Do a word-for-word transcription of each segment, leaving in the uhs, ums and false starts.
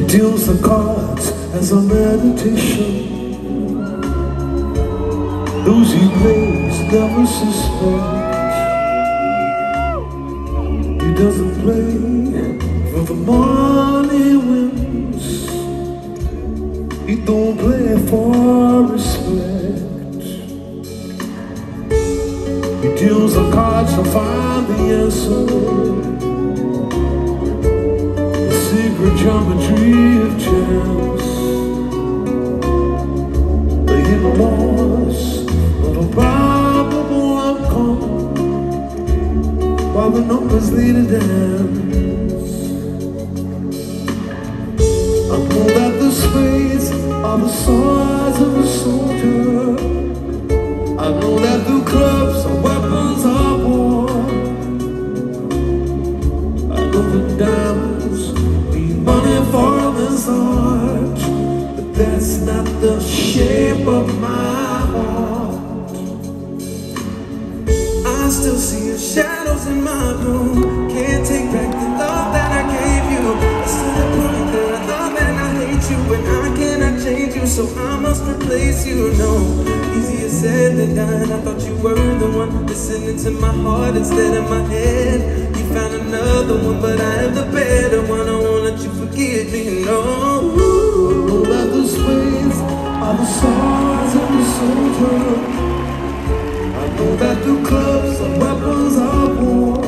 deals the cards as a meditation. Those he plays never suspect. He doesn't play for the money wins. He don't play for respect. He deals the cards to find the answer. The secret geometry of chance. The hidden laws of a probable outcome, while the numbers lead a dance. I know that the spades are the swords of a soldier. I know that the clubs are weapons of war. I know the diamonds need money for this art, but that's not the shape of my heart. I still see your shadows in my room. Can't take back the love that I gave you. It's to the point that I love and I hate you, and I cannot change you, so I must replace you. No, easier said than done. I thought you were the one listening to my heart instead of my head. You found another one, but I am the better one. I won't let you forget me, no. I know that the spades are the swords of the soldier. I know that the clubs are weapons of war.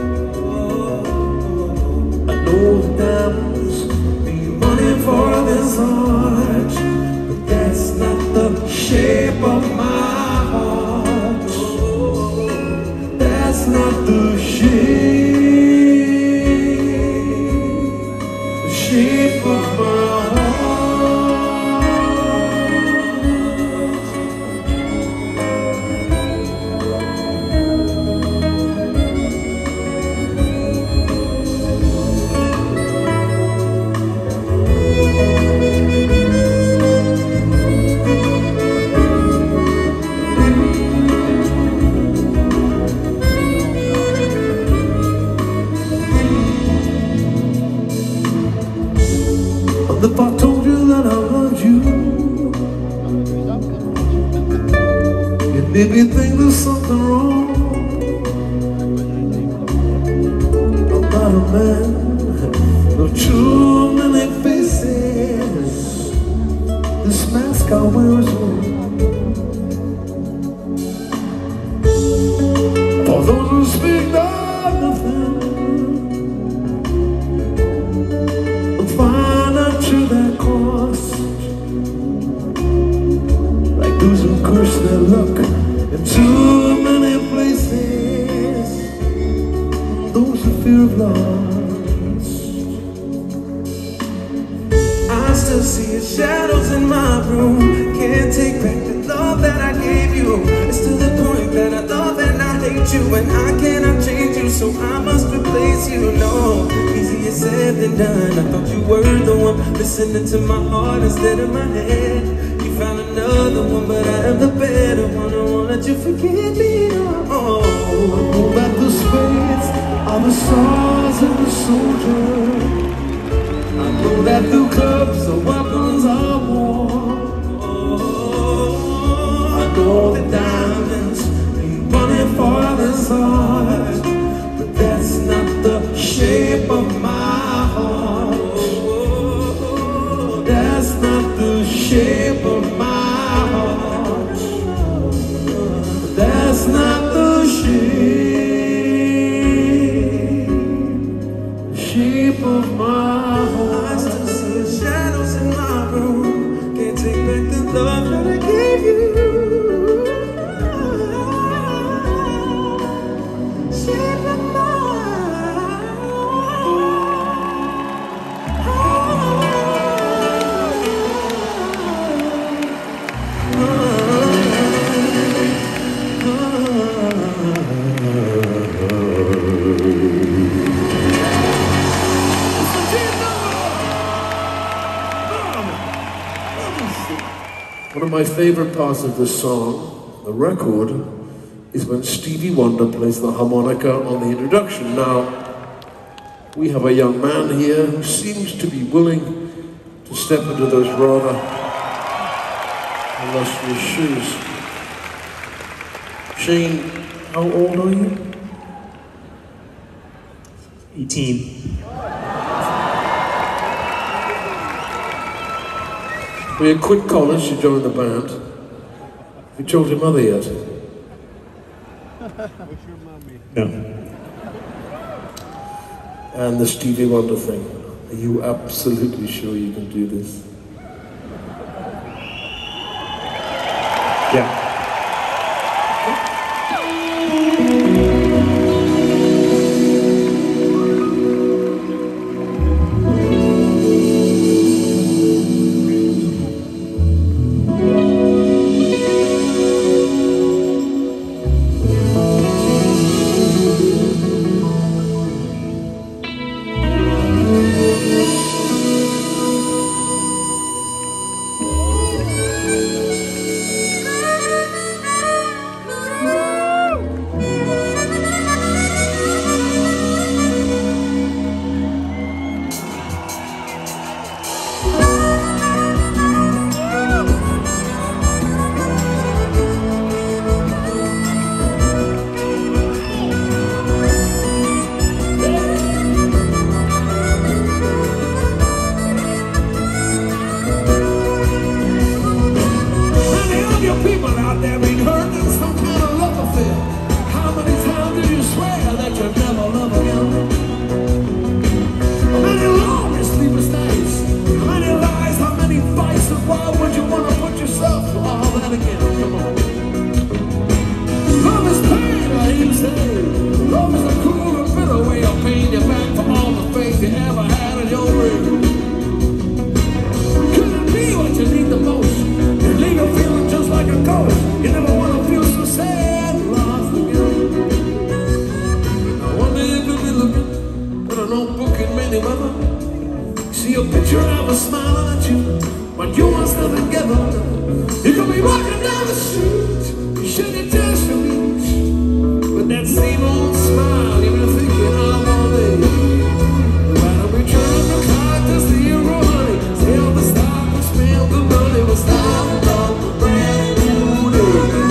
I know the diamonds need money for this art, but that's not the shape of my heart. That's not the shape, the shape of my heart. If I told you that I loved you, it made me think there's something wrong. I'm not a man of too many faces. This mask I wear is one. For those who speak nothing, find out to their cost, like those who curse their luck in too many places, those who fear of loss. I still see your shadows in my room. Can't take back the love that I gave you. It's to the point that I love and I hate you, and I cannot change you, so I must replace you. No, easier said than done. I thought you were the one listening to my heart instead of my head. You found another one, but I am the better one. I won't let you forget me, no. I know that the spades are the swords of the soldier. I know that the clubs are weapons of war. I know the diamonds need money for this art, but that's not the shape of my heart. That's not the shape of my heart. That's not the shape, shape of my heart. I still see the shadows in my room. Can't take back the love that I gave you. Shape of my One of my favorite parts of this song, the record, is when Stevie Wonder plays the harmonica on the introduction. Now, we have a young man here who seems to be willing step into those rather illustrious shoes. Shane, how old are you? eighteen. Well, you quit college to join the band. Have you told your mother yet? No. And the Stevie Wonder thing. Are you absolutely sure you can do this? Yeah. See a picture of a smiling at you when you are still together. You could be walking down the street, you shouldn't touch your beach, but that same old smile you've been thinking of all day. Why don't we turn the clock to zero, honey? Tell the stock will spend the money, we'll start off a brand new day.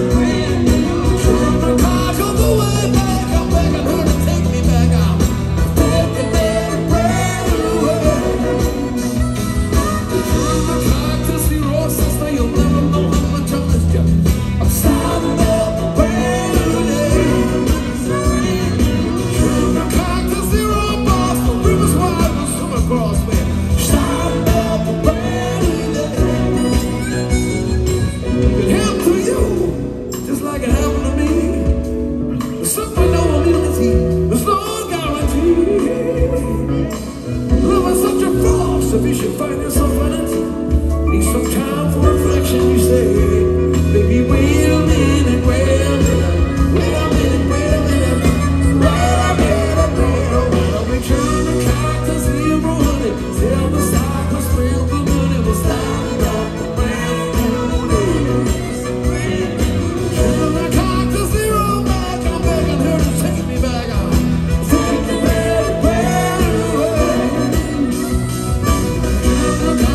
Turn the clock all the way back, I'm begging her to take me back out. Taking that brand new way. Turn the clock to zero, sister, you'll never know how much I missed you. I'm starting up a brand new day. Turn the clock to zero, boss, the river's wide, we'll swim across me. Starting up a brand new day. It happened to you, just like it happened to me. There's something no immunity, there's no guarantee. Love is such a force, if you should find yourself in it, need some time for reflection, you say. Baby, wait a minute, wait a minute, wait a minute, wait a minute, wait a minute, wait a minute. Why don't we turn the clock to zero, honey? Tell the stock will spend the money, we'll start up a brand new day. Turn the clock to zero back, I'm begging her to take me back out. Take me back, brand new way. Turn the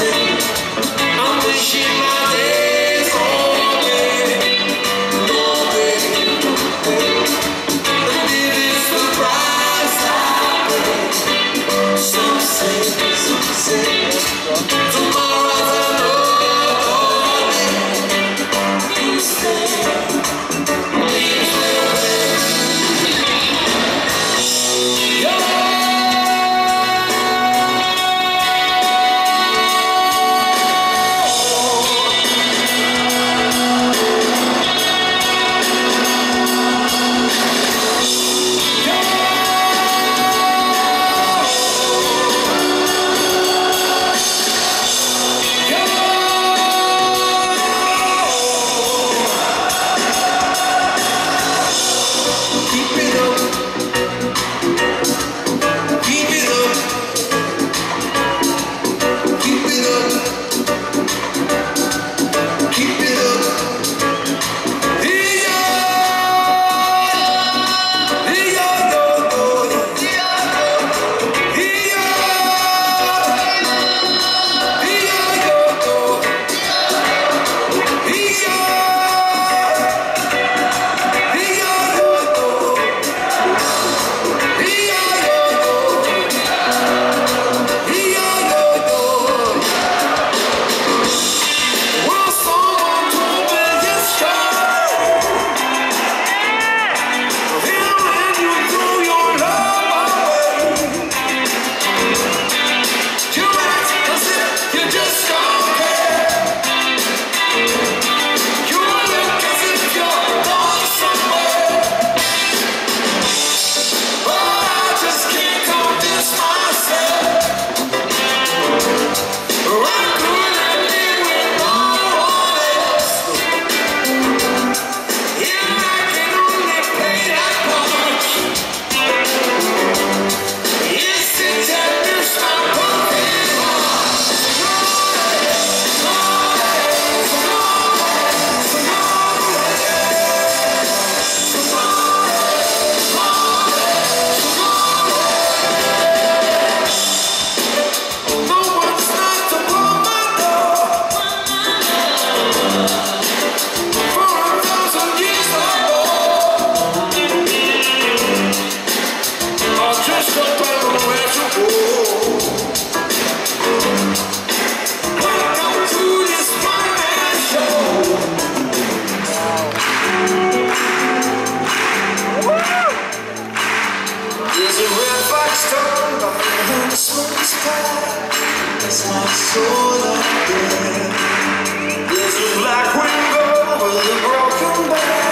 There's my soul up there. There's a black window with a broken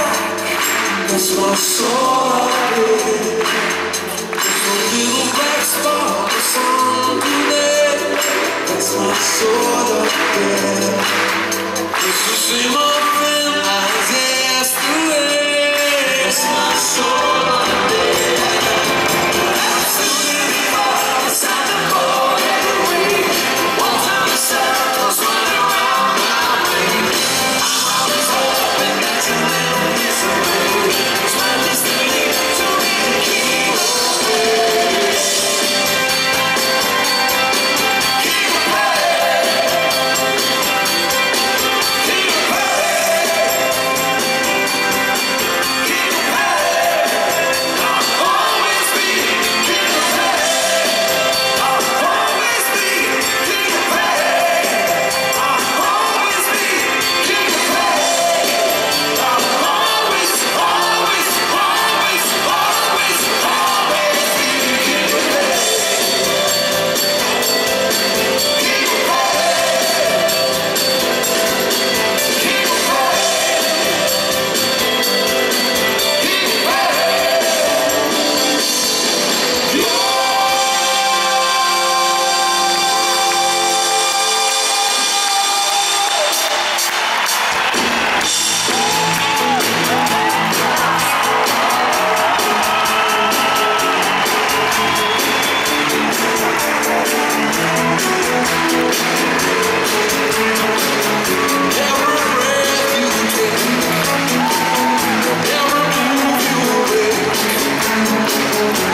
back. There's my soul up there. There's a little black spot that's on today. That's my soul up there. It's the same old thing as yesterday. That's my soul up there.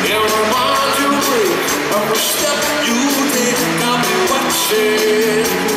Step you take, I'll be watching.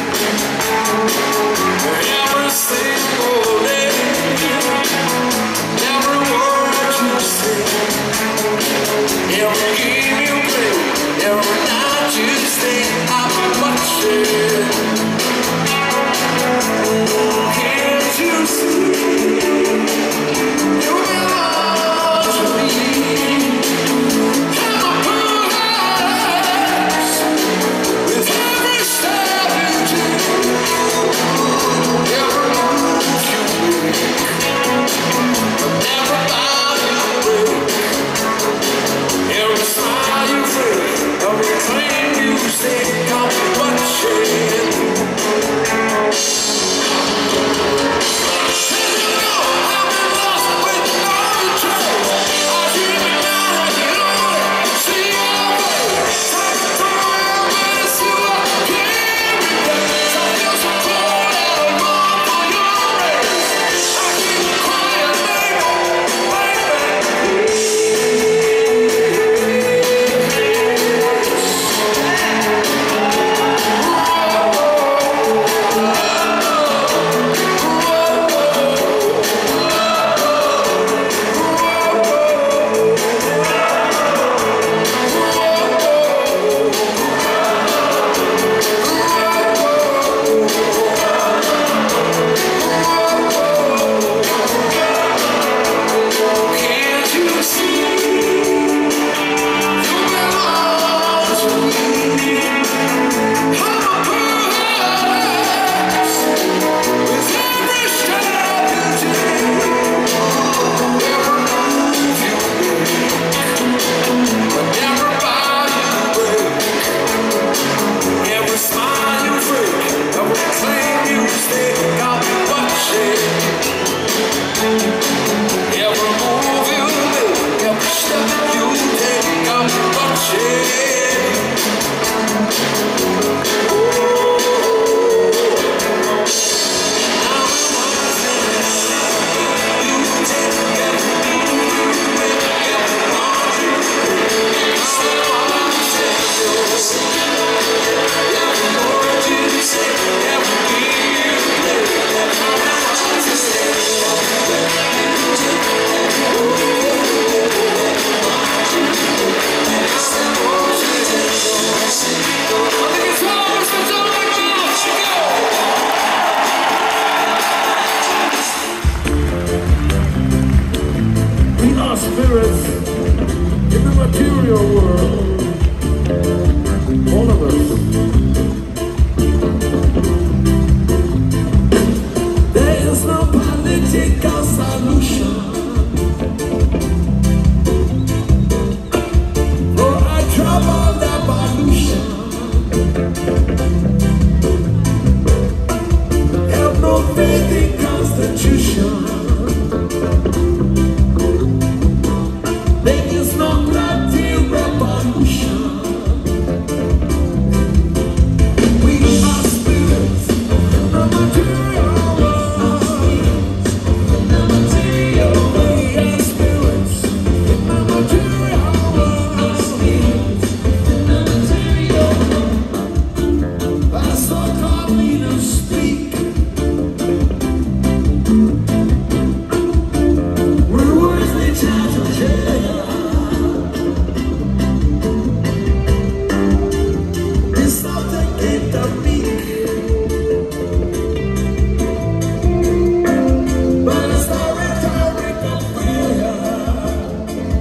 lift up me. But a story carry come through your heart.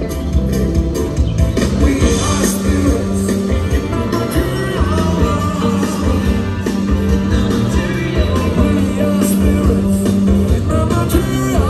We are spirits in the material. In the material. We are spirits in the material.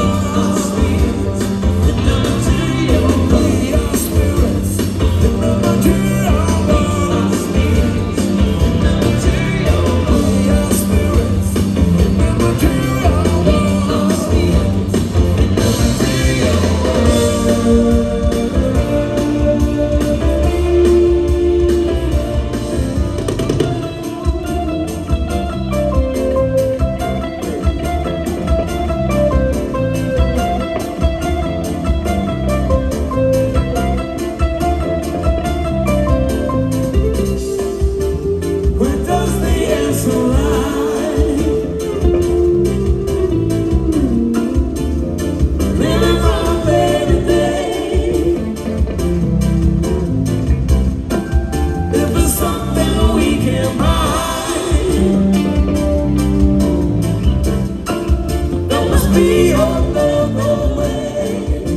Be another way.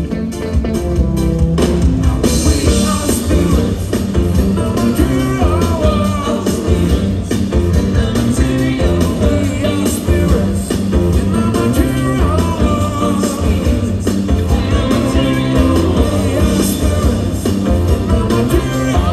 We are spirits in the material. Spirits in the material. We are spirits in the material. Spirits in the material. We are spirits in the material.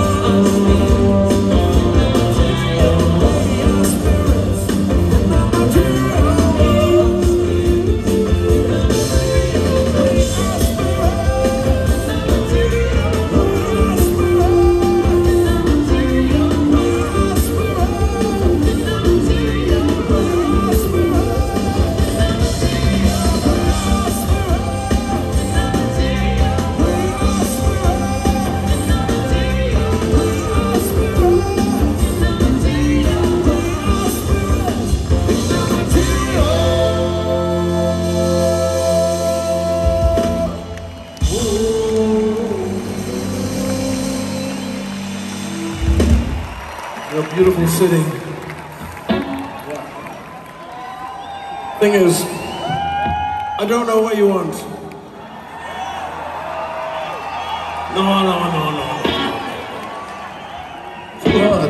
A beautiful city. Thing is, I don't know what you want. No, no, no, no. Too hard.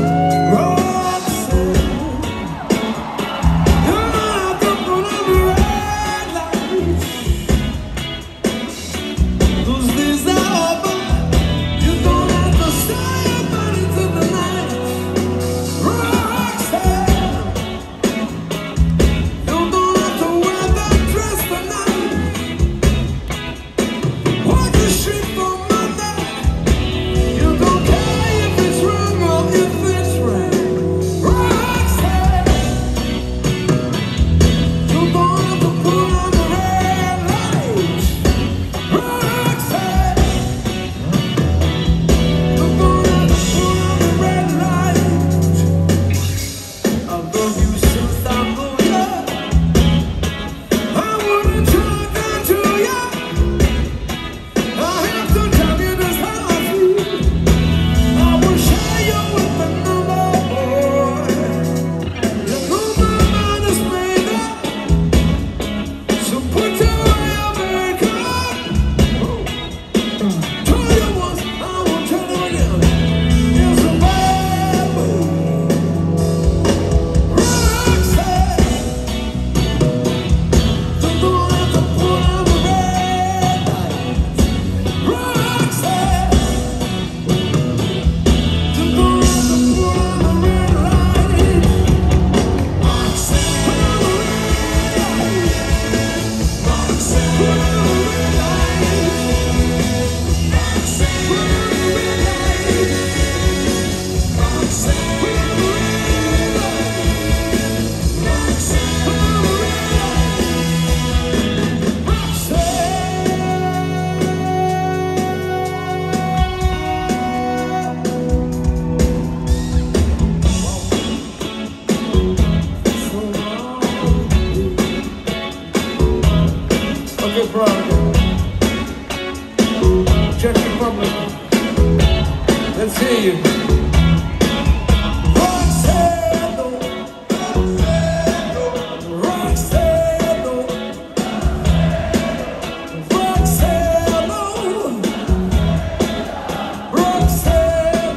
Roxanne, you're the one I'm problem. Let's hear you. Roxanne, Roxanne, Roxanne, Roxanne,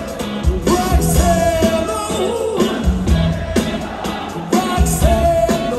Roxanne, Roxanne,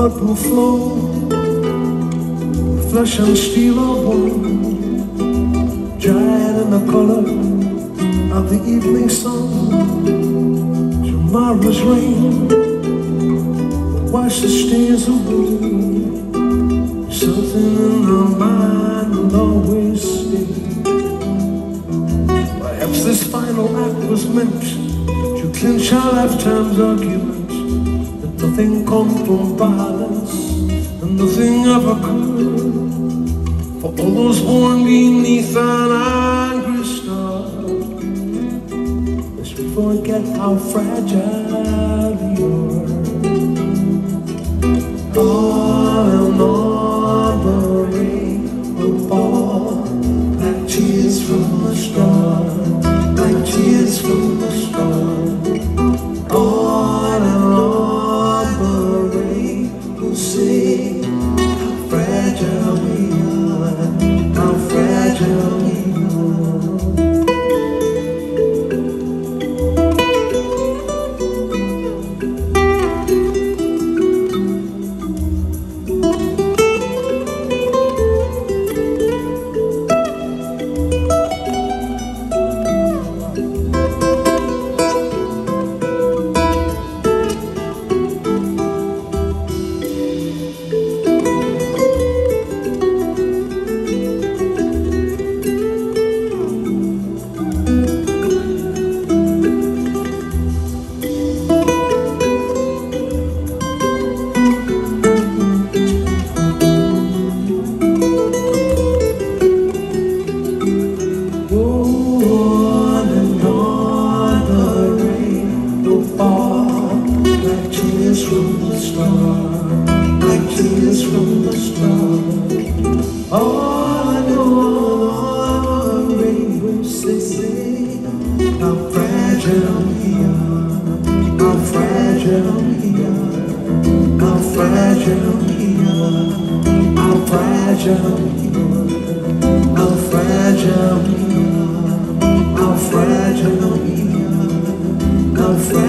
blood will flow, flesh and steel are one, dried in the color of the evening sun. Tomorrow's rain wash the stains away. Something in our mind will always stay. Perhaps this final act was meant to clinch our lifetime's argument, that nothing come from violence and nothing ever could. For all those born beneath an angry star, let's forget how fragile you are. All and all the rain will fall like tears from a star, like tears from a star. All and all the rain will say how fragile we are, how fragile we are. How fragile